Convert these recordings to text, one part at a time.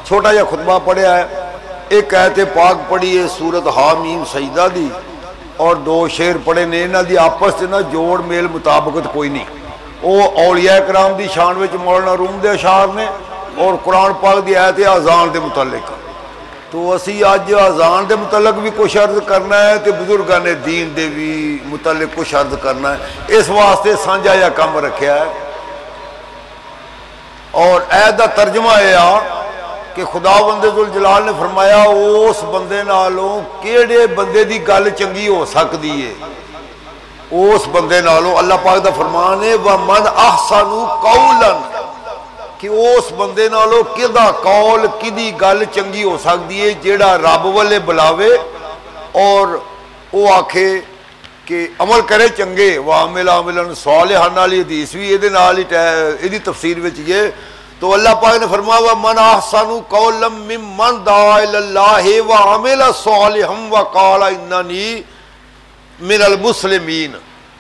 छोटा जिहा खुतबा पढ़िया है, एक आयत पाक पढ़ी है सूरत हामीम सजदा दी, और दो शेर पढ़े ने। इन्हां दी आपस च ना जोड़ मेल मुताबकत कोई नहीं। वो औलिया कराम की शान में मौलाना रूम के अशार ने, और कुरान पाक की आयत है अजान के मुतलक। तो असी अज अजान के मुतलक भी कुछ अर्ज करना है, तो बुजुर्गों ने दीन के भी मुतलक कुछ अर्ज करना है। इस वास्ते साझा जिहा काम रखा है। और आयत का तर्जमा यह आ कि खुदावंद जुल जलाल ने फरमाया उस बंदे नालों किहड़े बंदे की गल चंगी हो सकती है। उस बंदे नालों अल्लाह पाक दा फरमान है व मन अहसनु कौलन, कि उस बंदे नालों किदा कौल किदी गल चंगी हो सकती है जेड़ा रब वाले बुलावे और वो आखे कि अमल करे चंगे। वामिल आमिलन सालिहान वाली हदीस भी ये तफसीर में ये। तो अल्लाह पाक ने फरमाया मन अहसनु कौलम मिम्मन दा इलल्लाहि व अमिल सालिहम व क़ाल इन्ननी मिनल मुस्लिमीन।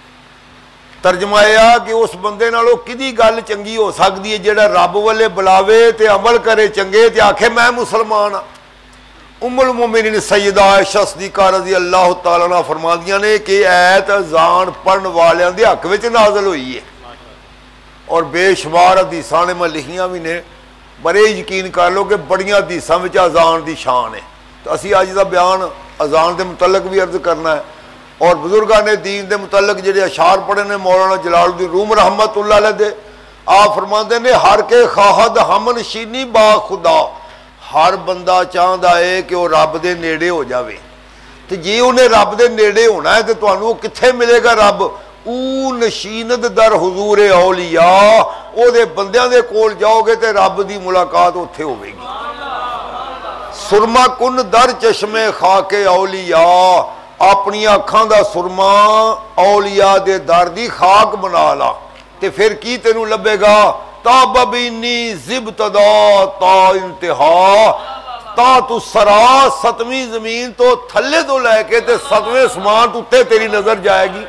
तर्जमा यह कि उस बंदे नालों किदी गल चंगी हो सकती है जेड़ा रब वाले बुलावे ते अमल करे चंगे ते आखे मैं मुसलमान हाँ। उम्मुल मोमिनीन सैयदा आयशा सिद्दीक़ा रज़ी अल्लाह तआला अन्हा फरमादियां ने कि ऐत अज़ान पढ़न वालियां दे हक विच नाज़िल हुई है, और बेशुमार हदीसां ने मैं लिखियां भी ने। बड़े यकीन कर लो कि बड़ियां हदीसां विच अज़ान की शान है। तो असी अज का बयान अज़ान के मुतलक भी अर्ज करना है, और बुजुर्गों ने दीन के मुतलक जो अशार पढ़े ने मौलाना जलालुद्दीन रूम रहमतुल्लाह अलैह दे। आप फरमाते ने हर के खाहद हमन शीनी बा खुदा, हर बंदा चाहता है कि वह रब के नेड़े हो जाए। तो जे उन्हें रब के नेड़े होना है तो तुहानू कित्थे मिलेगा रब? ऊ नशीनत दर हुजूर औलिया, ओदे बंदियां दे कोल जाओगे तो रब की मुलाकात उत्थे होवेगी। सुरमा कुन दर चश्मे खाके औलिया, अपनी अखां दा सुरमा औलिया दे दर दी खाक बना ला, ते फिर की तेनू लभेगा? ताबीनी जिबतदा ता इंतहा, ता तू सरा सतवीं जमीन तो थले तो लैके ते सतवें समान उत्ते तेरी नजर जाएगी।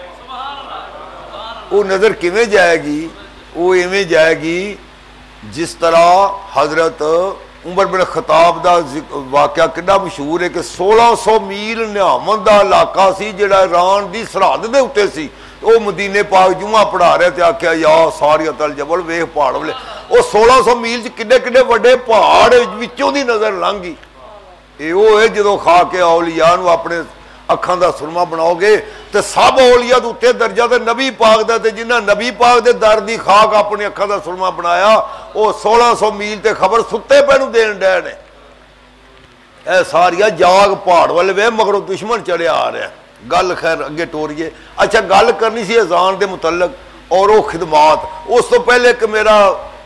वो नजर किवें जाएगी? वो इवें जाएगी जिस तरह हजरत उमर बिन खताब का वाकया कितना मशहूर है कि 1600 मील नियामन का इलाका सी जिहड़ा ईरान की सरहद के उत्ते सी। वो मदीने पाक जुमा पढ़ा रहे थे, आख्या या सारी तल जबल वेख पहाड़ वाले। वो 1600 मील च किड्डे किड्डे वड्डे पहाड़ विचों दी नजर लंघी। ये वो है जो खा के औलिया नूं अपने अखां दा सुरमा बनाओगे तो सब औलिया दे उत्ते दर्जा ते नबी पाक दा, ते जिन्हां नबी पाक दे दर दी खाक अपनी अखां दा सुरमा बनाया वो 1600 मील ते खबर सुत्ते पे नूं देण डे ने। ए सारिया जाग पहाड़ वाले वे मगरों दुश्मन चढ़िया आ रहा। गल खैर अगे टोरीए। अच्छा गल करनी सी अज़ान के मुतलक और वो खिदमात। उस तो पहले एक मेरा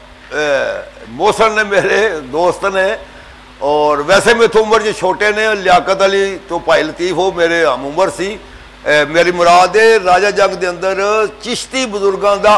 मोहसन ने मेरे दोस्त ने, और वैसे मेरे तो उम्र जो छोटे ने, लियाकत अली तो भाई लतीफ हो मेरे हम उम्र सी। मेरी मुराद है राजा जंग के अंदर चिश्ती बुजुर्गों का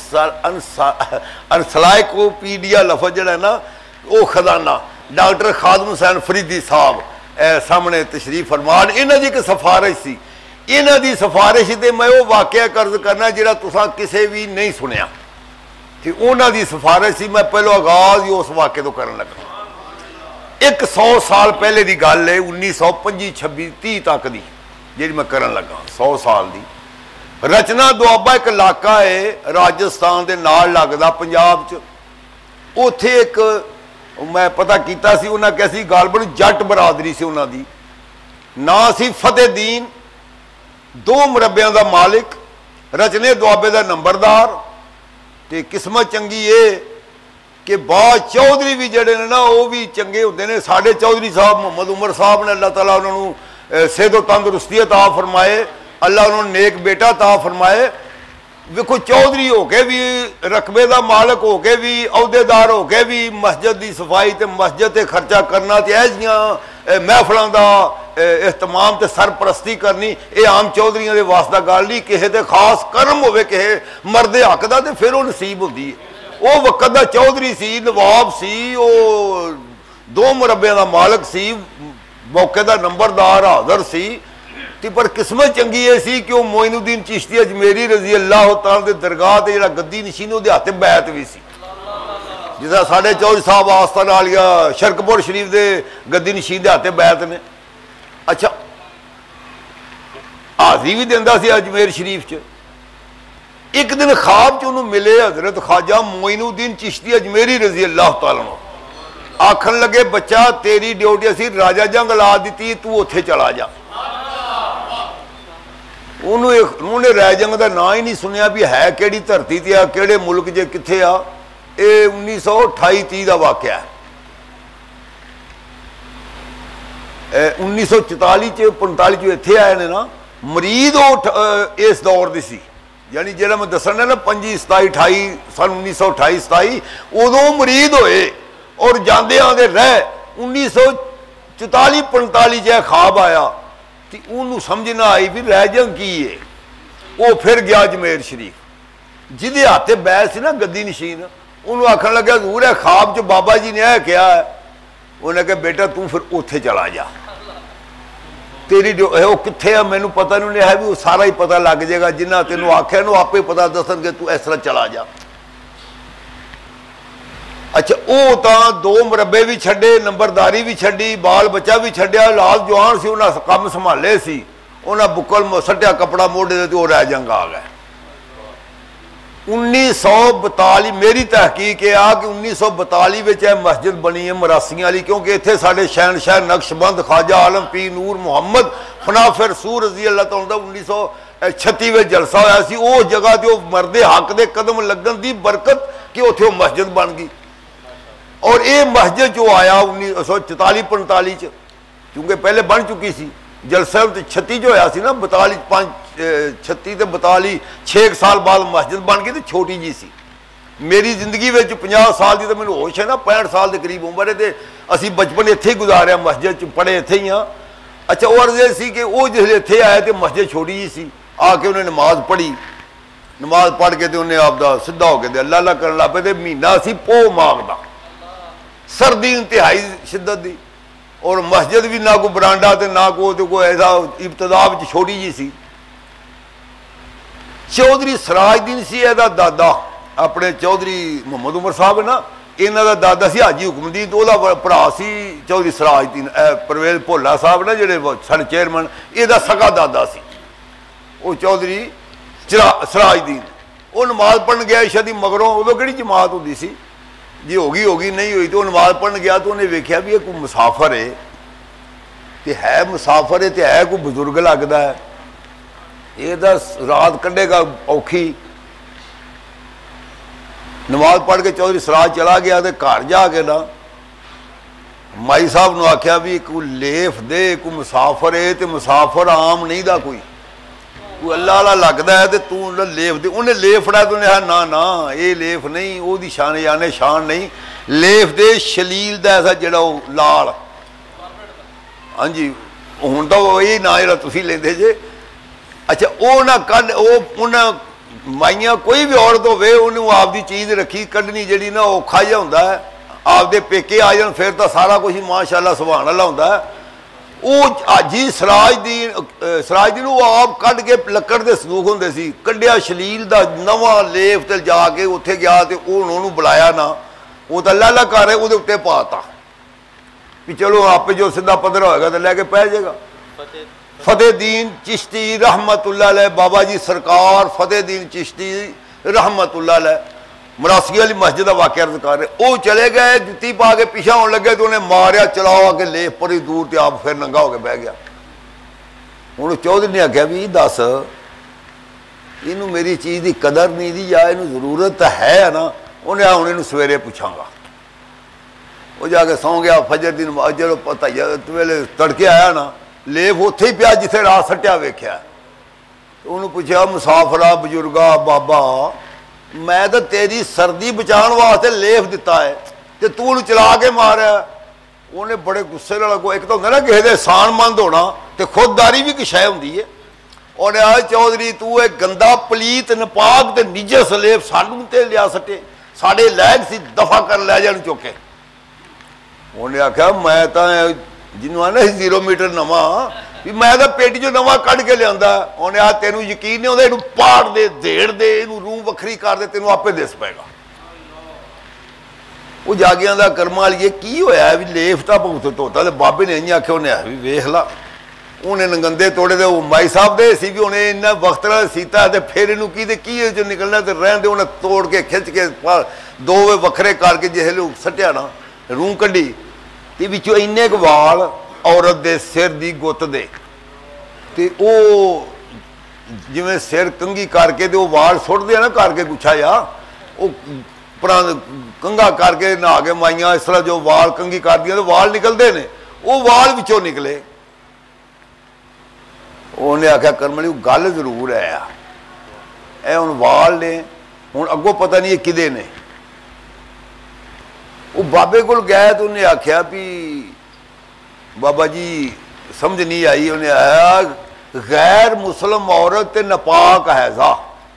अनसाइक्लोपीडिया लफज जड़ा है ना वो खजाना डॉक्टर खादम हुसैन फरीदी साहब सामने तशरीफ फरमान। इन्हों की एक सिफारिश सी, इन्हों की सिफारिश से मैं वो वाकया कर्ज करना जिहड़ा तुसां किसे भी नहीं सुनिया। ठीक उन्हों की सिफारिश सी, मैं पहलो आगाज ही उस वाक़े तो करन लगा। एक 100 साल पहले की गल है, 1925 26 30 तक की जी मैं करन लगा। 100 साल की रचना दुआबा एक इलाका है राजस्थान के नाल लगदा पंजाब च। उत्थे एक मैं पता किया सी, उन्हें कैसी गल बनी जट बरादरी से उन्होंने ना सी फतेहदीन, 2 मुरब्बियां का मालिक, रचने दुआबे का नंबरदार। तो किस्मत चंगी है कि बाद चौधरी भी जड़े ने ना वो भी चंगे होंगे ने। साढ़े चौधरी साहब मोहम्मद उमर साहब ने अल्लाह ताला उन्होंने सेहत तंदुरुस्ती अता फरमाए, अल्लाह उन्होंने नेक बेटा अता फरमाए। वेखो चौधरी हो के भी, रकबे का मालिक हो के भी, अहदेदार हो के भी, मस्जिद की सफाई तो मस्जिद से खर्चा करना, तो ऐसियां महफलों का एहतमाम तो सरपरस्ती करनी, ये आम चौधरियों के वास्ता गल नहीं। किसी के खास कर्म होवे किसी मर्द हक का तो फिर वो नसीब होती है। वो वक़्त का चौधरी सी, नवाब सी, वो 2 मुरब्बियां का मालिक सी, मौके का नंबरदार हाज़र सी। पर किस्मत चंगी ये सी कि वो मोइनुद्दीन चिश्ती अजमेरी रजी अल्लाह तआला दे दरगाह ते जिहड़ा गद्दी नशीन उहदे हत्थ बैत भी सी। जिदा साढ़े चौधरी साहब आस्था नालिया शरकपुर शरीफ के गद्दी नशीन के हाथे बैत ने। अच्छा हाजरी भी देंदा सी अजमेर शरीफ च। एक दिन ख्वाब च उन्होंने मिले हजरत ख्वाजा मोइनुद्दीन चिश्ती अजमेरी रजी अल्लाह तआला अन्हु। आखन लगे बच्चा तेरी ड्यूटी असी राजा जंग ला दी, तू उत्थे चला जा। उन्होंने राजंग का ना ही नहीं सुनिया भी है किहड़ी धरती ते आ, किहड़े मुल्क जे कित्थे आ। ये 1928-30 का वाकया है। 1944-45 इत्थे आए ने ना। मरीद इस दौर की सी, यानी जो मैं दसन ना 25-27-28 सन 1928-27 उदों मरीद होए और जाते आते रह 1944-45 ख्वाब आया तो उन्होंने समझ ना आई भी रैजंग की है। वो फिर गया अजमेर शरीफ जिदे हाथे बैठ सी ना गद्दी नशीन, उन्होंने आखन लगे हजूर है ख्वाब च बाबा जी ने यह कहा है। उन्हें कहा बेटा तू फिर उत्थे चला जा, तेरी जो है वो कित्थे है मैनू पता नहीं है भी वो सारा ही पता लग जाएगा। जिन्हें तेन आख्या ना आपे पता दसन तू इस तरह चला जा। अच्छा वो तो 2 मुरब्बे भी छड्डे, नंबरदारी भी छड्डी, बाल बच्चा भी छड्डिया, लाल जवान से उन्हें काम संभाले सी। उन्हें बुकल सट्टिया कपड़ा मोढ़े ते रह जंग आ गए। 1942 मेरी तहकीक है आ कि 1942 में यह मस्जिद बनी है मरासियां वाली, क्योंकि इतने साढ़े शहनशाह नक्शबंद ख्वाजा आलम पीर नूर मुहम्मद फनाफिर सूर रजी अल्लाह तआला 1936 में जलसा होया सी। उस जगह ते मरदे हक दे कदम लगन की बरकत कि उत्थे मस्जिद बन गई। और ये मस्जिद जो आया 1944-45 च, क्योंकि पहले बन चुकी सी। जलसा 36 जो होया सी ना 36 ते 42 6 साल बाद मस्जिद बन गई तो छोटी जी सी। मेरी जिंदगी में 50 साल की तो मैंने होश है ना, 65 साल के करीब उम्र है तो असी बचपन इत्थे ही गुजारिया, मस्जिद च पढ़े इत्थे ही हाँ। अच्छा वो अर्ज सी कि वो जिसले इत्थे आए तो मस्जिद छोटी जी सी। आके उन्हें नमाज पढ़ी, नमाज पढ़ के तो उन्हें आपका सीधा होकर अल्लाह अल्लाह करन लग पे। महीना सी पो माघ दा, सर्दी इंतहाई शिद्दत दी, और मस्जिद भी ना कोई बरांडा तो ना कोई ऐसा इब्तदा छोटी जी सी। चौधरी सराजदीन सी एदा दादा, अपने चौधरी मुहम्मद उमर साहब है ना, इन्हों का दादा सी हाजी हुकमदीन, तो वह भरा सी चौधरी सराजदीन। परवेज भोला साहब ना जेडे सन चेयरमैन, यदा सगा दादा सी वो चौधरी सराजदीन। वो नमाज पढ़न गया ईशा दी मगरों, उदों किहड़ी जमात होंदी सी जी, होगी नहीं हुई तो नमाज पढ़न गया तो उन्हें वेख्या भी कोई मुसाफर है मुसाफर है तो है कोई बजुर्ग लगता है, ये रात कढ़ेगा औखी। नमाज पढ़ के चौधरी सराज चला गया तो घर जाके ना माई साहब ने आख्या भी कोई लेफ दे, कोई मुसाफर है तो मुसाफर आम नहीं दा कोई अल्लाह वाला लगता है तो तू लेफ दे। उन्हें लेफ फड़ा तो उन्हें ना ना ये लेफ नहीं, वो शान याने शान नहीं, लेफ दे शलील दा ऐसा जड़ा लाल। हाँ जी हूँ तो यही ना जरा तुम लेंदे जे। अच्छा वो ना कढ़ उन्हें माइया कोई भी औरत होवे उन्हें आपकी चीज़ रखी कढ़नी जी ना औखा जिहा हुंदा है। आपदे पेके आ जान फिर तो सारा कुछ ही माशाअल्लाह सुभान अल्लाह हुंदा है। वो हाजी सराजदीन वो आप कढ़ के लकड़ के संदूक होंदे सी, कढ़िया शलील का नवा लेफ ते जाके उत्थे गया तो उन्होंने बुलाया ना, वो तो अल्लाह अल्लाह कर रहे वो उत्ते पाता भी चलो आपे जो सीधा पदर होएगा तो लैके पै जाएगा। फतेहदीन चिश्ती रहमतुल्लाह अलैह, बाबा जी सरकार फतेहदीन चिश्ती रहमतुल्लाह अलैह मरासी वाली मस्जिद का वाकया अर्ज कर रहे। वो चले गए जुत्ती पा के पीछा होने लगे तो उन्हें मारिया चलाओ आके लेफ पर ही दूर तो आप फिर नंगा होकर बह गया। हूँ चौधरी ने आख्या भी दस इनू मेरी चीज़ की कदर नहीं दी या इनू जरूरत है ना। उन्हें हूँ इन सवेरे पूछागा। वो जाके सौ गया फजर दिन जो पता वेले तड़के आया ना लेफ उत्थे ही पिया जिथे रात सट्टिया वेख्या। तो उन्होंने पूछा मुसाफरा बजुर्गा बाबा मैं तो तेरी सर्दी बचाने वास्ते लेफ दिता है तो तू उन्हें चला के मारिया। उन्हें बड़े गुस्से वाला एक तो होंगे ना किसी के एहसानमंद होना तो खुददारी भी किश होंगी है। और चौधरी तू एक गंदा पलीत नपाक ते निजस लेफ सानू ते लिया सटे साढ़े लैग सी दफा कर लै जान चुके। उन्हें आख्या मैं तो जिन्हों आना 0 मीटर नवा भी मैं तो पेटी चो नवा कढ़ के लिया। उन्हें आ तेन यकीन नहीं आता इनू पाड़ दे देड़ दे इनू रूह वखरी कर दे तेन आपे दिस पेगा। वो जागियां दा कर्मां वालिए की होया भी लेफता भुगत धोता तो बाबे ने इं आख्या उन्हें भी वेख ला उन्हें नगंदे तोड़े तो माई साहब दे सी भी उन्हें इन्ना वक्त नाल सीता तो फिर इनू की जो निकलना तो रहन दे उन्हें तोड़ के खिंच के दो वखरे करके जिसले सट्टिया ना रूह कड्ढी ते विचों इन्ने क वाल औरत दे सिर दी गुत्त दे ते ओ जिवें सिर कंघी करके ते वाल सुटदे ना करके गुच्छा जा वो कंघा करके नहा के माइया इस तरह जो वाल कंघी कर दिया तो वाल निकलते ने वो वाल विचों निकले उन्हें आख्या करमली गल जरूर है हुण वाल ने हुण अगों पता नहीं किदे ने वो बाबे कोल गए तो उन्हें आख्या भी बाबा जी समझ नहीं आई उन्हें आया गैर मुसलम औरत ते नपाक हैजा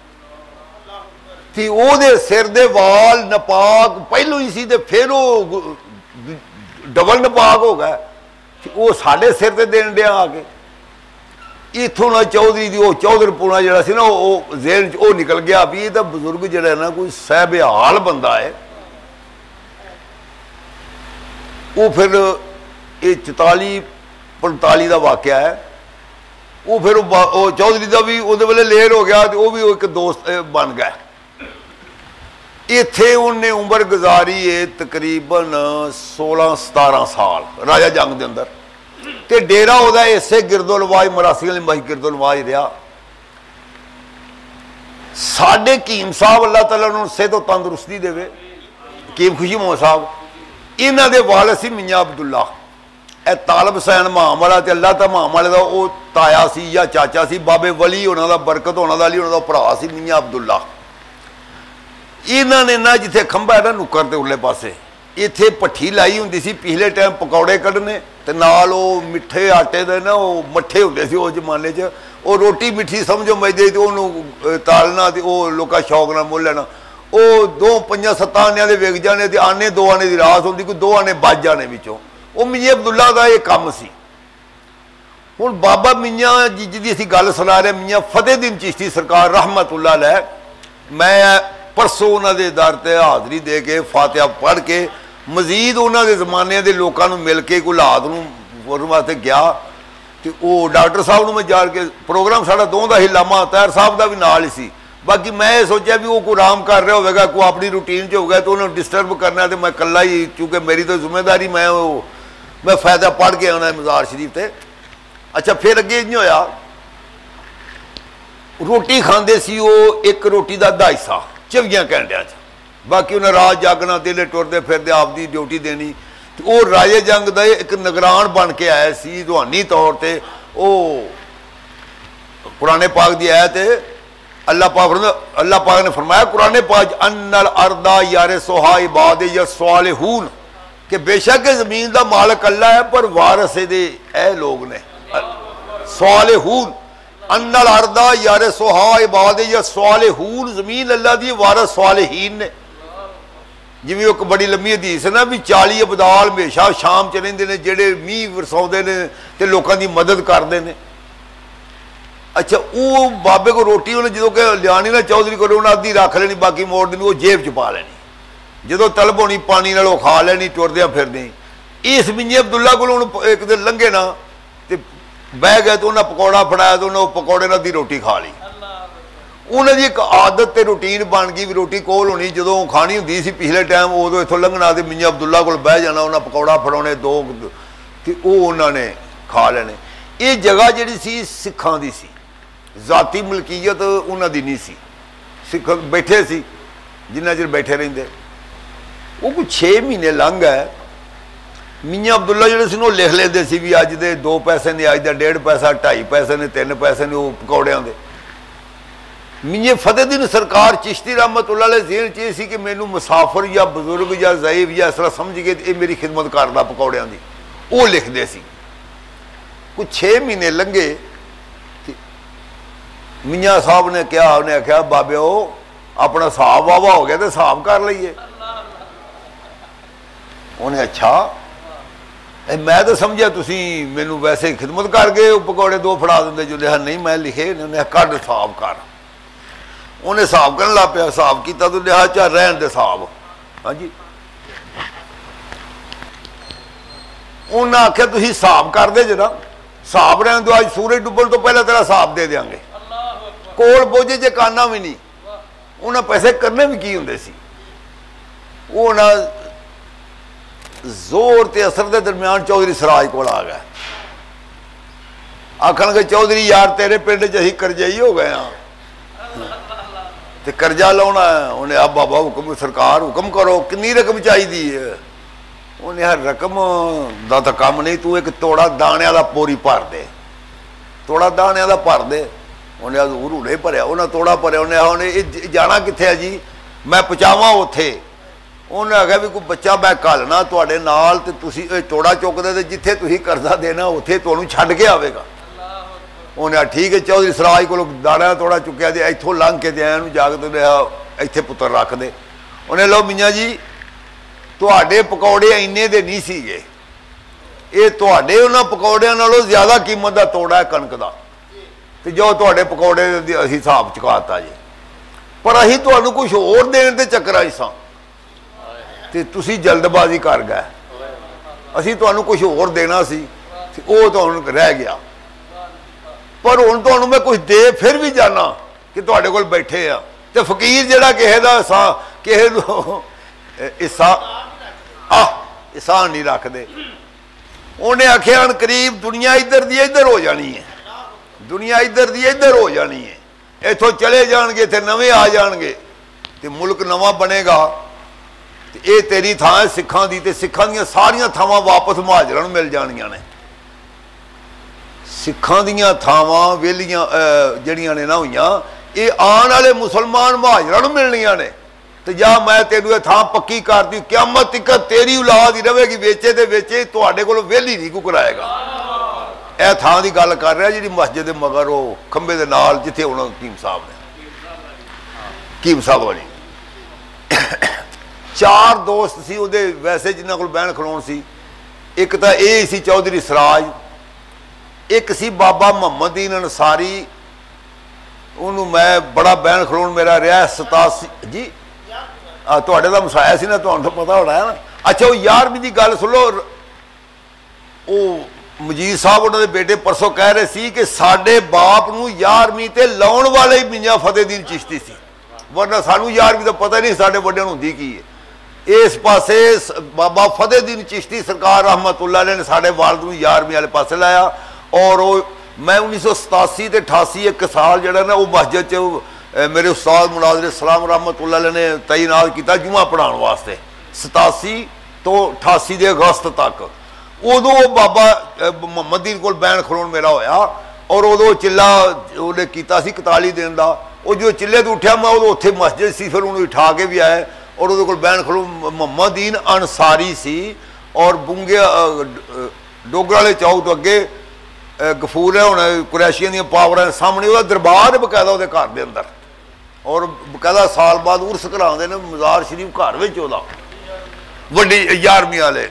थी ओदे सिर दे वाल नपाक पहलों ही सी ते फिर वो डबल नपाक हो गए वो साढ़े सिर ते देन दिया आके इथों ना चौधरी दी चौधरपुरा जरा सी ना वो जेल च निकल गया भी ये तो बुजुर्ग जरा ना कोई सहबहाल बंदा है वो फिर ये 44-45 का वाकया है वो फिर चौधरी का भी उस वेले लेर हो गया तो वह भी एक दोस्त बन गया इत्थे उन्हें उम्र गुजारी है तकरीबन 16-17 साल राजा जंग के अंदर ते डेरा वह इसे गिरदोलवाज मरासी वाली मही गिरदोलवाज रहा साढ़े कीम साहब अल्लाह ताला उन्होंने सेहत तंदुरुस्ती देवे कीम खुशी मोहम्मद साहब इन्हों के वाल सी मियाँ अब्दुल्ला ए तालब हुसैन माम वाला तो अल्लाह ता माम वाले का वो ताया सी या चाचा सी बाबे वली होना का बरकत होना का अली होना का भरा सी मियाँ अब्दुल्ला इन्होंने ना जिथे खंभा है ना नुक्कर के उरले पासे इत्थे भट्ठी लाई होंदी सी पिछले टाइम पकौड़े कढ़ने ते नाल वो मिठे आटे दे ना वो मट्ठे होंदे सी उस जमाने च वो रोटी मिठी समझो मैदे ते ओनू तालना ते वो लोका शौक नाल मुल लेना वो 2-5-7 आने दे विक जाने ते आने 2 आने दी रास होंदी कोई 2 आने बच जाने विचों वो मियाँ अब्दुल्ला का ये काम सी हुण बाबा मियाँ जी असीं गल सुना रहे मियाँ फतेहदीन चिश्ती सरकार रहमतुल्लाह अलैह मैं परसों उन्होंने दर से हाज़री दे के फातिहा पढ़ के मजीद उन्होंने जमाने के लोगों को मिल के कोई हालात बोलने वास्ते गया तो वो डॉक्टर साहब मैं जाके प्रोग्राम साढ़ा दों का ही लामा तैर साहब का भी नाल ही सी बाकी मैं ये सोचा भी वो कोई आराम कर रहा होगा कोई अपनी रूटीन च होगा तो उन्होंने डिस्टर्ब करना तो मैं कला ही चूँकि मेरी तो जिम्मेदारी मैं फायदा पढ़ के आना मज़ार शरीफ से अच्छा फिर अगे इं होया रोटी खाते सी वो एक रोटी का 2.5 हिस्सा 24 घंटिया बाकी उन्हें रात जागना दिले टुरते फिरते आपकी ड्यूटी देनी तो वो राजे जंग का एक निगरान बन के आया सी रूहानी तौर पर वो कुरान पाक की आयत अल्लाह पाक ने फरमाया कुरान पाक अन्नल अर्दा यारे सोहा इबाद या स्वालिहून कि बेशक जमीन का मालक अल्लाह है पर वारस ए लोग ने स्वालिहून अन्नल अर्दा यारे सोहा इबाद या स्वालिहून जमीन अल्लाह दी वारस स्वालिहीन ने जिवें एक बड़ी लंबी हदीस है ना भी 40 अबदाल हमेशा शाम च रहिंदे ने जेड़े मींह वरसाउंदे ने ते लोकां दी मदद करदे ने अच्छा वो बाबे को रोटी उन्हें जो कि लियानी ना चौधरी को उन्हें अद्धी रख लेनी बाकी मोड़ देनी वो जेब च पा लेनी जो तलब होनी पानी नाल खा लेनी टुरदे फिरदे इस मियाँ अब्दुल्ला को एक दिन लंघे ना तो बह गए तो उन्हें पकौड़ा फड़ाया तो उन्हें पकौड़े नाल दी रोटी खा ली उन्हें एक आदत तो रूटीन बन गई भी रोटी कोल होनी जो खानी होंगी सी पिछले टाइम उदों इतों लंघना तो मियाँ अब्दुल्ला को बह जाना उन्हें पकौड़ा फड़ाने 2 तो उन्होंने खा लेने ये जगह जी सी सिखां दी सी जाती मलकीयत उन्होंने नहीं सी सिख बैठे सी जिन्ना चिर बैठे रहिंदे वो कोई 6 महीने लंघ है मियाँ अब्दुल्ला जोड़े सी लिख लेंदे सी भी अज दे 2 पैसे ने अज का 1.5 पैसा 2.5 पैसे ने 3 पैसे ने वो पकौड़ियां दे मियाँ फतेहदीन सरकार चिश्ती रहमतुल्लाह अलैह ज़हन च सी कि मैनू मुसाफिर या बजुर्ग या ज़ईफ या इस तरह समझ के ये मेरी खिदमत करदा पकौड़ियां दी वो लिखते सी कुछ 6 महीने लंघे मियाँ साहब ने कहा उन्हें आख्या बाबे अपना हिसाब वावा हो गया तो हिसाब कर लीए उन्हें अच्छा मैं तो समझा तुसी मैनू वैसे खिदमत कर गए पकौड़े 2 फड़ा देंगे जो लिखा नहीं मैं लिखे उन्हें कढ़ हिसाब कर उन्हें हिसाब करन लग पिया हिसाब किया तो लिखा चाह रहन दे हिसाब हाँ जी उन्हें आख्या तुसीं हिसाब कर दे जरा, हिसाब रहने दो, अज सूरज डुबन तो पहले तेरा हिसाब दे देंगे। कोल बोझे जे काना भी नहीं, उन्हें पैसे करने भी की होंगे सी। वो ना जोर ते असर के दरम्यान चौधरी सराज को आ गया, आखन चौधरी यार तेरे पिंड च असीं करजाई हो गए हाँ ते करजा लाउणा है। उन्हें आ बाबा हुक्म सरकार हुक्म करो, कितनी रकम चाहिए है। उन्हें हर रकम का तो काम नहीं, तू एक तोड़ा दाणिया का पोरी भर दे, तोड़ा दाणिया का भर दे। उन्हें रूड़े भरिया, उन्हें तोड़ा भरिया। उन्हें जाना कित्थे है जी, मैं पहुँचावा उत्थे। उन्हें आख्या भी कोई बच्चा मैं घलना तुहाडे नाल ते तुसीं तोड़ा चुकदे ते जिथे तुसीं करजा देना उत्थे तुहानूं छड्ड के आवेगा। उन्हें ठीक है, चौधरी सराज को दाणा तोड़ा चुक्या दे, इत्थों लंघ के दिया जाके तो इत्थे पुत्तर रख दे। उन्हें लो मियाँ जी तुहाडे पकौड़े इन्ने दे नहीं सीगे, ये तुहाडे उन्हां पकौड़ियां नालों ज़्यादा कीमत का तोड़ा है कणक का, तो जो तुहाडे पकौड़े असीं हिसाब चुकाता जी, पर असीं तुहानूं कुछ होर देण दे चक्कर सां ते तुसीं जल्दबाजी कर गए। असीं तुहानूं कुछ होर देना सी, वो तुहानूं रह गया। पर हुण तुहानूं मैं कुछ दे फिर भी जाना कि तुहाडे कोल बैठे आ, ते फकीर जिहड़ा किसे दा किसे नूं एहसान नहीं रखते। उन्हें आख्या हन करीब दुनिया इधर दी इधर हो जानी है, दुनिया इधर दी इधर हो जानी है, इथों चले जाएंगे तो नवे आ जाएंगे तो मुल्क नवा बनेगा। तो ये तेरी थां है सिखां दी, ते सिखां दियां सारियां थावां वापस महाजरां नूं मिल जाणियां ने। सिखां दियां थावां वेलियां जड़ियां ने ना होईयां, ये आने वाले मुसलमान महाजरां नूं मिलनियां ने। तो जा मैं तेनू ये थां पक्की कर दी, क्यामत तक तेरी औलाद ही रहेगी, वेचे तो वेचे, तुहाडे कोलों वेली नहीं कोई कराएगा। यह थां की गल कर रहा जी मस्जिद के मगर वो खंबे के नाल जिथे हुण हकीम साहब ने, हकीम साहब वाली चार दोस्त सी उहदे, वैसे जिन्हां कोल बहन खलोण सी। एक तो ये सी चौधरी सराज, एक सी बाबा मुहम्मद दीन अंसारी, उन्होंने मैं बड़ा बहन खलोण मेरा रहा 87 जी तुहाडे दा मसाया सी ना, तुहानूं पता होना है ना। अच्छा वो 11वीं की गल सुन लो, वो मजीद साहब उन्होंने बेटे परसों कह रहे सी कि साडे बाप नूं 11वीं ते लाउण वाले ही मियां फतेहदीन चिश्ती सी, वरना सानूं 11वीं का पता नहीं साडे वड्डियां नूं हुंदी की है। इस पासे बाबा फतेहदीन चिश्ती सरकार रहमतुल्लाह अलैह ने साडे वालिद नूं 11वीं वाले पासे लाया। और वो मैं 1987 ते 88 एक साल जिहड़ा ना वो मस्जिद च मेरे उस्ताद मुनाज़िर इस्लाम रहमतुल्लाह अलैह ने तैनात किया जुमा पढ़ाने वास्ते 87 तो 88 के अगस्त तक। उदों बाबा मुहम्मद दीन कोल बैन खलोण मेरा होया, और उदों चिल्ला उन्हें किया 41 दिन का। वो जो चिल्ले तो उठा मैं उदों उत्थे मस्जिद सी, फिर उन्होंने उठा के भी आए, और उहदे कोल बैन खलो मुहम्मद दीन अंसारी सी। और बुंगे डोगर वाले चौक तो अगे गफूर है हुण कुरैशियां दी पावरां सामने वह दरबार बकायदा उहदे घर दे अंदर, और बकायदा साल बाद उर्स कराते हैं मज़ार शरीफ घर में वड्डी 11वीं वाले।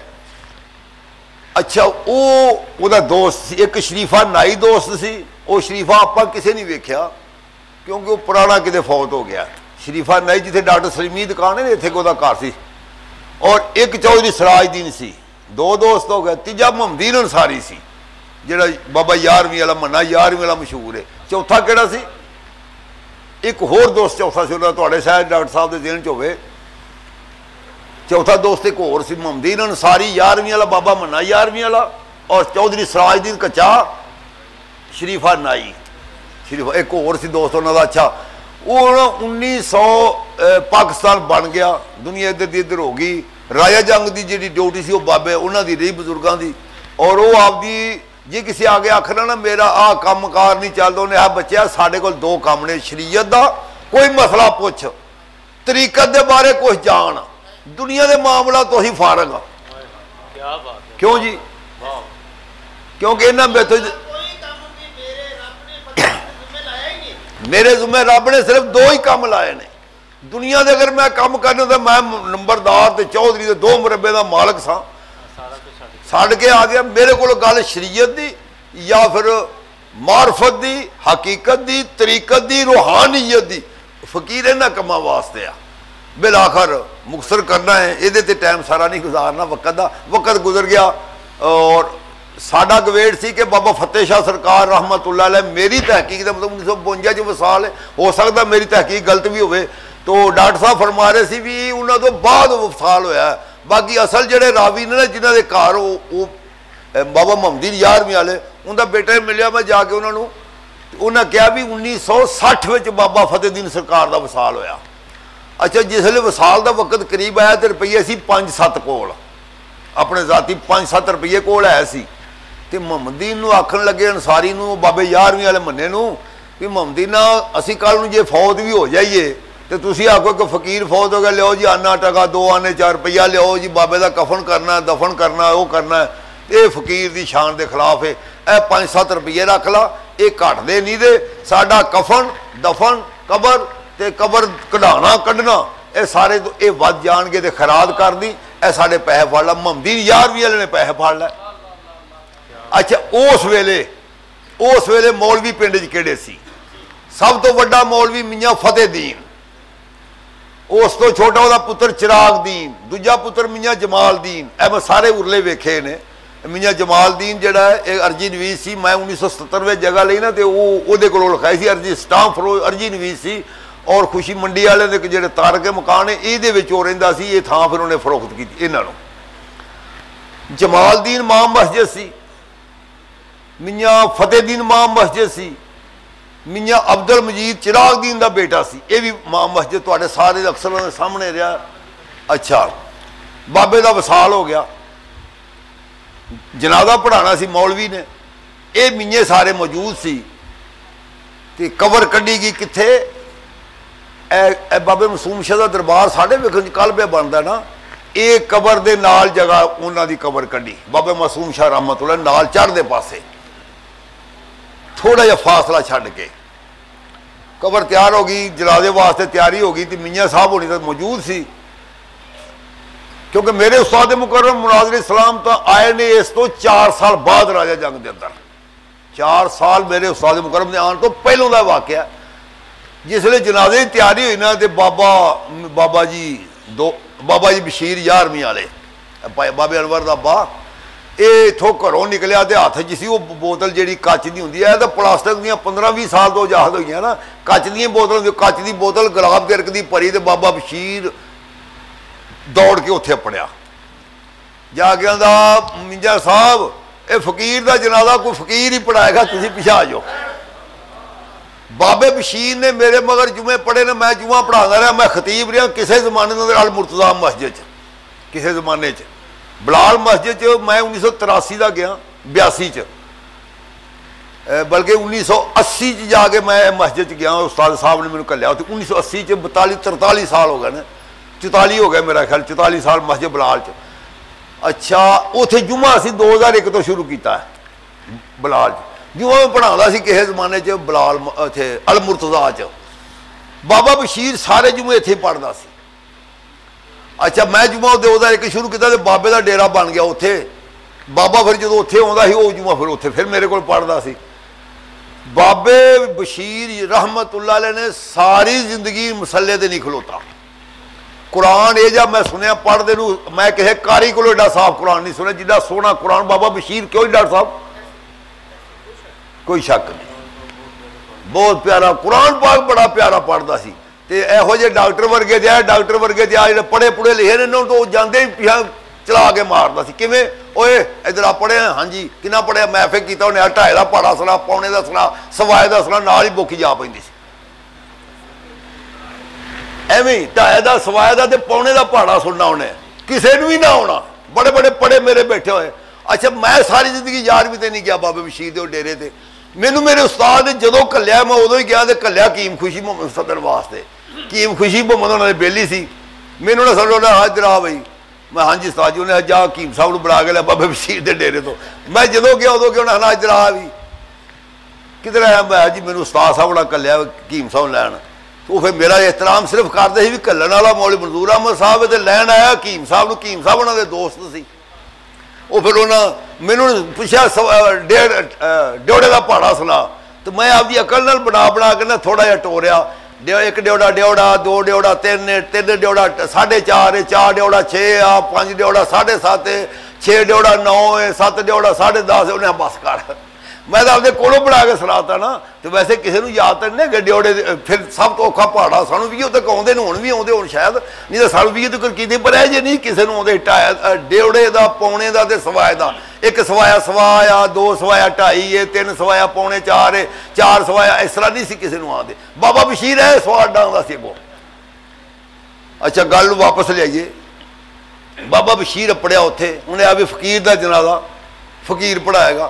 अच्छा वो दोस्त सी एक शरीफा नाई दोस्त सी, वो शरीफा आपां किसे नहीं वेख्या क्योंकि वो पुराना किते फौत हो गया। शरीफा नाई जिथे डॉक्टर सलीमी दुकान है इत्थे कोई घर सी। और एक चौधरी सराजदीन सी, दो दोस्त हो गए। तीजा मुहम्मदीन अंसारी सी जिहड़ा बाबा 11वीं वाला मन्ना 11वीं वाला मशहूर है। चौथा किहड़ा सी? एक होर दोस्त चौथा से तुहाडे शायद डॉक्टर साहब के जेहन च होवे। चौथा दोस्त एक होर सी मुहम्मदीन अंसारी 11वीं वाला, बाबा मन्ना 11वीं वाला, और चौधरी सराजदीन कच्चा शरीफा नाई शरीफा एक होर सी दोस्त उन्होंने। अच्छा वो 1900 पाकिस्तान बन गया, दुनिया इधर दी इधर हो गई। राजा जंग की जी ड्यूटी सी वो बाबे उन्होंने दी रही बजुर्गों की। और वो आपकी जे किसी आगे आखना ना मेरा आ काम कार नहीं चलता, उन्हें आ बच्चा साढ़े को दो काम ने, शरीयत का कोई मसला पुछ, तरीकत के बारे कुछ जान, दुनिया के मामला तो ही फारग। क्यों जी? क्योंकि इन्हें मेरे जुम्मे रब ने सिर्फ दो ही काम लाए ने दुनिया के। अगर मैं काम करना तो मैं नंबरदार ते चौधरी के 2 मुरबे का मालक सा, छड़ के आ गया। मेरे को गल शरीयत दी या फिर मार्फत दी, हकीकत दी, तरीकत दी, रूहानियत दी, फकीर इन्हां कामां वास्ते आ। बिल आखर मुखसर करना है, ये टाइम सारा नहीं गुजारना, वक्त का वक्त गुजर गया। और साडा गवेट सी कि बाबा फतेह शाह सरकार रहमतुल्लाह अलैह, मेरी तहकीक का मतलब 1952 च वसाल है, हो सकता मेरी तहकीक गलत भी होवे, तो डॉक्टर साहब फरमा रहे सी भी उन्होंने तो बाद वसाल होया। बाकी असल जोड़े रावी ने ना जिन्होंने घर वो बाबा मोहम्मदीन 11वीं वाले, उनका बेटा मिलिया, मैं जाके उन्होंने उन्हें कहा भी 1960 बाबा फतेहदीन सरकार का वसाल होया। अच्छा जिसले वसाल का वक्त करीब आया तो रुपये सी 5-7 कोल, अपने जाती 5-7 रुपये कोल है सी, तो मोहम्मदीन आखन लगे अंसारी बाबे 11वीं वाले मन्ने भी मोहम्मदीना असी कल जे फौत भी हो जाइए तो तुसी आखो कि फकीर फौत हो गया, लियो जी आना टका 2 आने 4 रुपया लियो जी, बाबे का कफन करना दफन करना वो करना, ये फकीर की शान के खिलाफ है, यह 5-7 रुपये रख ला, ये घटते नहीं दे, साडा कफन दफन कबर ते कबर कढ़ाना कढ़ना ये सारे ये वध जाएंगे तो खराद कर दी, यह साढ़े पैसे फड़ ला। मोहम्मदीन 11वीं वाले ने पैसे फड़ ला। अच्छा उस वेले मौलवी पिंड च किहड़े सी? सब तो वड्डा मौलवी मियाँ फतेहदीन, उस तो छोटा वह पुत्र चिराग दीन, दूजा पुत्र मियाँ जमाल दीन, ए मैं सारे उरले वेखे ने। मियाँ जमाल दीन जड़ा है अर्जी नवीस सी, मैं 1977 जगह ली ना तो वो लिखाई सी अर्जी स्टाम्प फरोज अर्जी नवीस सी, और खुशी मंडी वाले के जो तारके मकान है ये रहिंदा सी, ये थां फिर उन्हें फरोख्त की इन्हों। जमाल दीन मां मस्जिद सी, मियाँ फतेहदीन मां मस्जिद सी, मियाँ अब्दुल मजीद चिराग दीन का बेटा सी, ये भी मां मस्जिद तुहाडे सारे अक्सरों के सामने रहा। अच्छा बाबे का वसाल हो गया, जनाजा पढ़ाना सी मौलवी ने, ये मियाँ सारे मौजूद सी, ते कबर कढ़ी गई कित्थे? ए बाबे मासूम शाह का दरबार साढ़े वेखण कल पे बनता ना, ये कबर दे नाल जगह उन्हों की कबर कढ़ी बाबे मासूम शाह रहमतुल्लाह नाल चढ़दे पासे थोड़ा जिहा फासला छड्ड के कबर तैयार हो गई, जनाजे वास्ते तैयारी हो गई, तो मियाँ साहब होनी तो मौजूद सी, क्योंकि मेरे उस्ताद मुकर्रम मुनाज़िर इस्लाम तो आए ने इस तो 4 साल बाद राजा जंग के अंदर, 4 साल मेरे उस्ताद मुकर्रम के आने तो पहलों का वाकया। जिसले जनाजे की तैयारी हुई ना तो बाबा जी बशीर 11वीं वाले बाबे अनवर का बा, ये इतों घरों निकलिया तो हाथ च सी वो बोतल जी कच की होंगी है, तो प्लास्टिक दी 15-20 साल तो आजाद हुई ना, कच दी बोतल, कच की बोतल गुलाब के रखती भरी, तो बाबा बशीर दौड़ के उत्थे पड़िया, जाके आंदा मिंजा साहब ये फकीर का जनाजा कोई फकीर ही पढ़ाएगा, तुम पिछे आ जाओ। बाबे बशीर ने मेरे मगर जुमे पढ़े ने, मैं जुमा पढ़ाता रहा, मैं खतीब रहा किसी जमाने में अल मुर्तज़ा मस्जिद किसी जमाने च, बलाल मस्जिद च मैं 1983 का गया 82 च, बल्कि 1980 च जाके मैं मस्जिद च गया, उस्ताद साहब ने मैंने घलिया उत्थे 1980 च 42-43 साल हो गए ने, 44 हो गए मेरा ख्याल, 44 साल मस्जिद बलाल च। अच्छा उत्थे जुमा असी 2001 तो शुरू किया है बलाल च, जुमा मैं पढ़ाता सी किसी जमाने च बलाल इत्थे अल मुर्तज़ा च, बाबा बशीर सारे जुमे इत्थे पढ़ता सी। अच्छा मैं जुमा 2001 शुरू किया तो बाबे का डेरा बन गया उत्थे, बाबा फिर जो उत्थे आउंदा सी वो जुमा फिर उत्थे फिर मेरे को पढ़ता सी। बाबे बशीर रहमतुल्लाह अलैह ने सारी जिंदगी मसले ते नहीं खलोता, कुरान ये जब मैं सुनिया पढ़ते मैं किसी कारी को एडा साफ कुरान नहीं सुनिया जिदा सोहना कुरान बाबा बशीर, क्यों डॉक्टर साहब? कोई शक नहीं, बहुत प्यारा कुरान पाक बड़ा प्यारा पढ़ता सी, ते इहो जे डॉक्टर वर्गे ते डॉक्टर वर्गे ते जिहड़े पढ़े पुढ़े लिखे ने तो जाते ही पिछा चला के मारता सी, किवें ओए इधर आ पढ़े? हाँ जी किन्ना पढ़िया? मैं फिर किया उन्हें 2.5 का पहाड़ा सुना, पौने का सुना, सवाए का सुना, नाल ही बुक जा पैंदी सी, एवं 2.5 का सवाए का पौने का पहाड़ा सुनना उन्हें, किसी ने भी ना आना, बड़े बड़े पढ़े मेरे बैठे हुए। अच्छा मैं सारी जिंदगी 11वीं ते नहीं गया बाबे बशीर के डेरे से, मैनू मेरे उस्ताद ने जो घलिया मैं उदों ही गया तो घलिया कीम खुशी मुहम्मद सदन वास्ते, कीम खुशी मुहम्मद उन्होंने बेली सी, मैनू ना समझो हाँ इधर आ बई, मैं हाँ जी उस्ताद जी उन्हें जा कीम साहब बुला के लिया बाबे बशीर के डेरे तो, मैं जो गया उदों गया उन्हें इधर आ भी किधर आया, मैं जी मैनू उस्ताद साहब ने घलिया कीम साहब लैन, तो फिर मेरा एहतराम सिर्फ करते ही भी घलन वाला मौलवी मंजूर अहमद साहब तो लैन आया हकीम साहब, कीम साहब उन्होंने दोस्त सी, वो फिर उन्हें मैनू पूछा ड्योड़े का पहाड़ा सुना, तो मैं आपकी अकल नाल बना के ना थोड़ा जहा टोरिया, 1 ड्योड़ा ड्योड़ा 2 ड्योड़ा 3 ड्योड़ा 4.5 4 ड्योड़ा 6 5 ड्योड़ा 7.5 6 ड्योड़ा 9 है, 7 ड्योड़ा 10:30 है, उन्हें बस कर। मैं तो आपके कोलों बना के सुनाता ना, तो वैसे किसी को याद तो नहीं ड्योड़े। फिर सब तो औखा पहाड़ा सानू भी तक आते, हुण भी आते हो शायद, नहीं तो सानू भी तक की पर है जे नहीं किसी को आते। ड्योड़े का पौने का तो सवाए का, एक सवाया सवा आ, 2 सवाया 2.5 है, 3 सवाया पौने 4 है, 4 सवाया, इस तरह नहीं सी किसी को आते। बाबा बशीर है सवाल डांदा सी अगों। अच्छा गल वापस लियाइए, बाबा बशीर पढ़िया उत्थे, उन्हें आ भी फकीर का जनाजा फकीर पढ़ाएगा,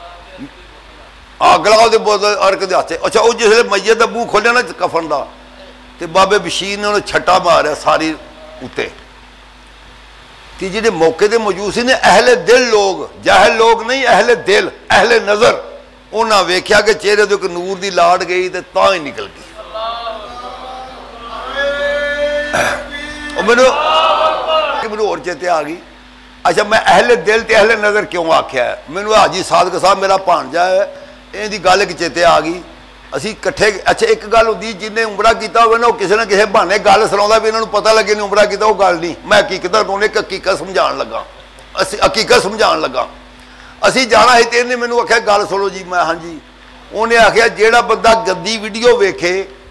अगला वो बोतल अर्क के हाथ। अच्छा वो जिसले मैयत का मूँह खोलिया ना कफन का, तो बाबे बशीर ने उन्हें छट्टा मारिया सारी उत्ते। तो जिहड़े मौके पर मौजूद सी ने अहले दिल लोग, जाहिल लोग नहीं, अहले दिल अहले नज़र, उन्हें वेख्या कि चेहरे तो एक नूर की लाड़ गई तो तां ही निकल गई। मैनू होर चेते आ गई। अच्छा मैं अहले दिल ते अहले नज़र क्यों आख्या है? मैनू हाजी सादक साहब मेरा भांजा है, इहदी गल एक चेते आ गई। असी कट्ठे, अच्छा एक गल होंदी जिन्हें उमरा किया हो ना, किसी ना किसी बहाने गल सुना भी इन्होंने पता लगे नहीं उमरा किया, वो गल नहीं। मैं हकीकत उन्हें एक हकीकत समझा लगा, हकीकत समझा लगा। असी जाना है तो इन्हें मैनू आख्या गल सुनो जी। मैं हाँ जी। उन्हें आख्या जेड़ा बंदा गंदी वीडियो वेखे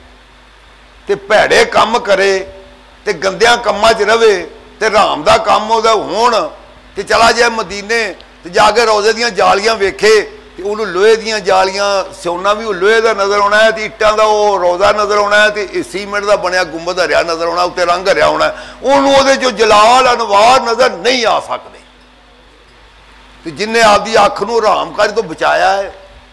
तो भैड़े काम करे तो गंदियां कामां च रवे तो राम का काम वो होण, तो चला जाए मदीने तो जाके रोजे दियां जालियां वेखे तो उन्होंने लोहे दियां जालियां, सोना भी लोहे का नज़र आना है, तो इट्टां का वो रोज़ा नज़र आना है, तो सीमेंट का बनया गुंबद हरिया नज़र आना, उत्ते रंग हरिया होना है। उन्होंने वो जो जलाल अनवार नज़र नहीं आ सकते। तो जिन्हें आपकी अख नूं हरामकारी तो बचाया है,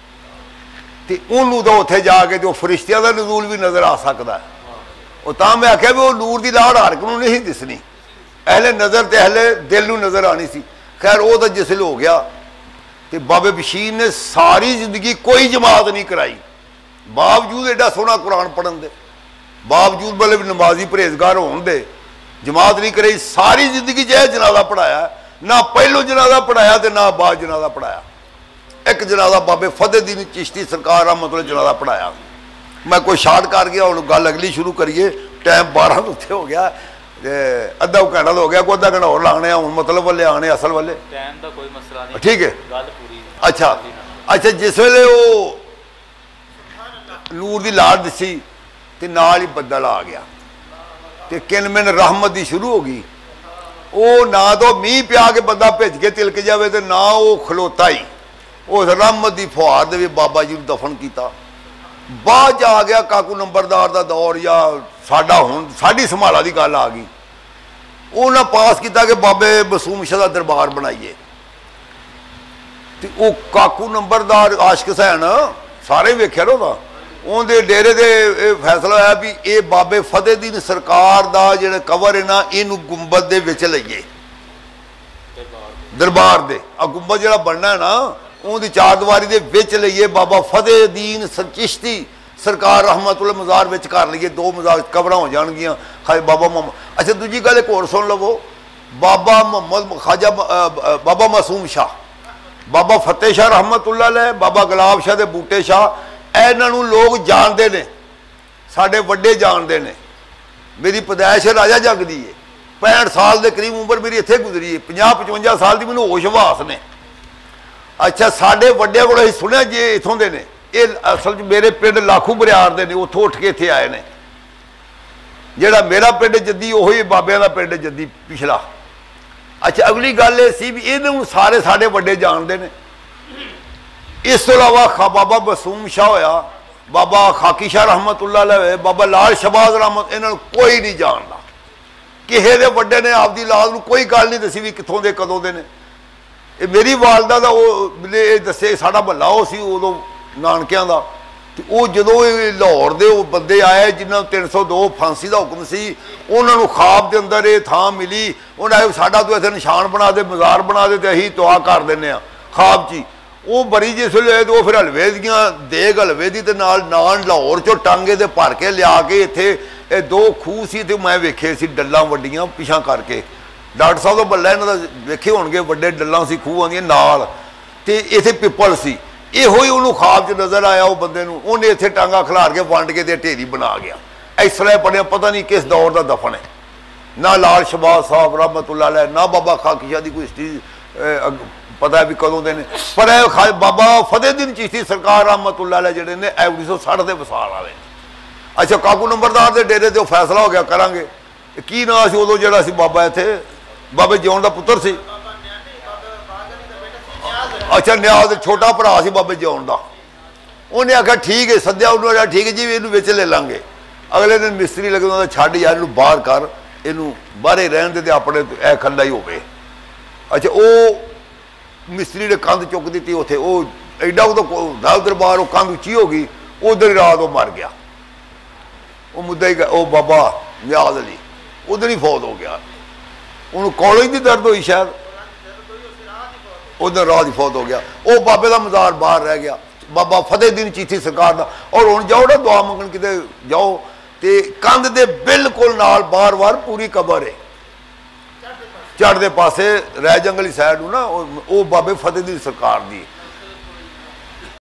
तो उन्होंने तो उत्थे जाके जो फरिश्तियां का नज़ूल भी नज़र आ सकता है। और तां मैं आख्या भी वो नूर की लाड़ हर एक नूं नहीं दिसनी, अहले नज़र तो अहले दिल नूं नज़र आनी सी। खैर वो तो जिसले हो गया, तो बाबे बशीर ने सारी जिंदगी कोई जमात नहीं कराई, बावजूद एडा सोहना कुरान पढ़न दे, बावजूद मतलब नमाजी परहेजगार होने दे, जमात नहीं कराई। सारी जिंदगी जो जनाजा पढ़ाया, ना पहलों जनाजा पढ़ाया तो ना बाद जनाजा पढ़ाया। एक जनाजा बाबे फतेहदीन चिश्ती सरकार का मतलब जनाजा पढ़ाया। मैं कोई शार्ट कर गया, हूँ गल अगली शुरू करिए, टाइम 12 उत्थे हो गया, अद्धा घंटा हो गया, कोई अद्धा घंटा और लाने, हूँ मतलब वाले आने असल वाले टाइम दा कोई मसला नहीं, ठीक है गल पूरी। अच्छा अच्छा जिस वेले वो नूर की लाड़ दिसी तो नाल ही बदल आ गया, तो किनमिन रहमत की शुरू हो गई। वो ना तो मीह पिया के बंदा भिज के तिलक जाए, तो ना वो खलोता ही उस रहमत की फुहार दे बाबा जी को दफन किया। बाद आ गया काकू नंबरदार का दौर, या साडा हुण साडी संभाला की गल आ गई। उन्हें पास किया कि बाबे मासूम शाह का दरबार बनाइए। तो वो काकू नंबरदार आशिक हुसैन सारे वेख्या ना, उनके डेरे से फैसला होया भी ये बाबे फतेहदीन सरकार का जो कवर है ना, इनू गुंबद दे विच लईए, दरबार दे गुंबद जो बनना है ना, उनकी 4 दीवारी दे विच लईए, बाबा फतेहदीन चिश्ती सरकार रहमतुल्लाह मज़ार विच कर लीए, 2 मज़ार कबर हो जाएगियां। खाए बाबा मोहम्मद, अच्छा दूजी गल एक होर सुन लवो, बाबा मोहम्मद खाजा बाबा मासूम शाह, बाबा फतेह शाह रहमतुल्लाह अलैह, बाबा गुलाब शाह दे बूटे शाह, इन्हों लोग जानते हैं, साढ़े वड्डे जानते हैं। मेरी पैदाइश राजा जग दी है, 65 साल के करीब उम्र मेरी इत्थे गुजरी है, 50-55 साल की मैनूं होश हवास ने। अच्छा साढ़े वड्डिया को सुनिया जे इत्थों दे ने, ये असल मेरे पिंड लाखू बरियार दे ने, उत्थों उठ के इत्थे आए ने। जिहड़ा मेरा पिंड जद्दी उही बाबियां दा पिंड जद्दी पिछला। अच्छा अगली गल ये सी भी इन्हूं सारे साढ़े वड्डे जानते हैं। इस तो इलावा बाबा मासूम शाह होया, बाबा खाकी शाह रहमतुल्लाह अलैह, बाबा लाल शहबाज रहमत, इन्होंने कोई नहीं जानता। किसी के वड्डे ने आपकी लाल नूं कोई गल नहीं दसी भी कित्थों दे कदों दे ने। मेरी वालदा का वो दसे साडा महला वो सी उदों नानकियां दा, तो वो जदों लाहौर दे वो बंदे आए जिन्होंने 302 फांसी का हुक्म सी, उन्होंने ख्वाब के अंदर ये थां मिली, उन्हें आए साडा तो इत्थे निशान बना दे, मज़ार बना दे, तो असीं दुआ कर देने ख्वाब ची। वो बड़ी जिस वे तो फिर हलवे दियाँ देग हलवे की नान लाहौर चो टांगे तो भर के लिया के इत्थे 2 खूह सी, तो मैं वेखे सी डल्लां वड्डियां पिछां करके, डॉक्टर साहब तो बल्ला इन्हों का वेखे होणगे, वड्डे डल्लां सी खूह आंदियां नाल, ते इत्थे पिपल सी। इहो ही उन्होंने ख्वाब च नज़र आया वो बंदे नूं, उन्हें इत्थे टांगा खिलार के वंड के ढेरी बना गया। इस तरह पढ़िया पता नहीं किस दौर का दफन है। ना लाल शहबाज साहब रहमतुल्लाह अलैह, ना बाबा खाकी शाह की कोई हिस्ट्री पता भी कदों के ने पर बाबा फतेहदीन चिश्ती सरकार रहमतुल्लाह अलैह जिहड़े ने 1960 के वसाल वाले। अच्छा काकू नंबरदार के डेरे ते फैसला हो गया करांगे की नाम सी उदों जिहड़ा सी बाबा इत्थे बाबे जिउण दा पुत्तर सी। अच्छा न्याज छोटा भरा सी बाबे जिउण दा। उन्हें आख्या ठीक है सद्या उन्होंने आख्या ठीक है जी इनू विच ले लांगे। अगले दिन मिस्त्री लगे उन्होंने छड्ड यार इनू बाहर कर इनू बाहरे रहन दे अपने ए खंदा ही होवे। अच्छा वो मिस्त्री ने कंध चुक दी उत्थे वो एडा उदों दरबार वो कंध उची हो गई उधर ही रात वो मर गया। वो मुद्दा ही वो बाबा न्याज अली उधर ही फौत हो गया। उन्होंने कॉलेज की दर्द हुई शायद उधर रात ही फौत हो गया। वो बाबे का मज़ार बाहर रह गया बाबा फतेहदीन चिश्ती सरकार का। और हुण जाओ ना दुआ मंगण किते जाओ तो कंध दे बिल्कुल नाल बार बार पूरी कबर है चढ़ते पासे रह जंगली साइड ना वो बाबे फतेहदीन सरकार दी।